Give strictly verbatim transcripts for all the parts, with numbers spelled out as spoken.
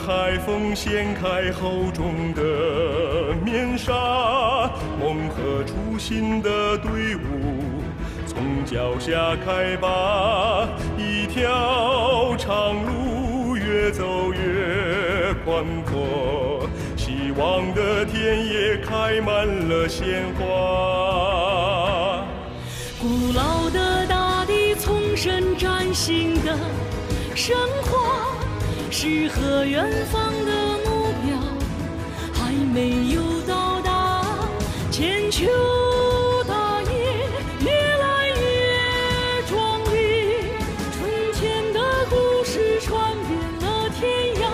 海风掀开厚重的面纱，梦和初心的队伍从脚下开拔，一条长路越走越宽阔，希望的田野开满了鲜花。 古老的大地从生崭新的生活，诗和远方的目标还没有到达，千秋大业越来越壮丽，春天的故事传遍了天涯。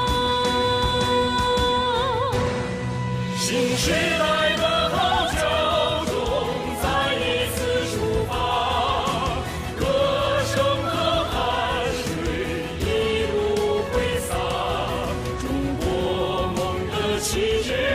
新时代的号角中再一次出发，歌声和汗水一路挥洒，中国梦的旗帜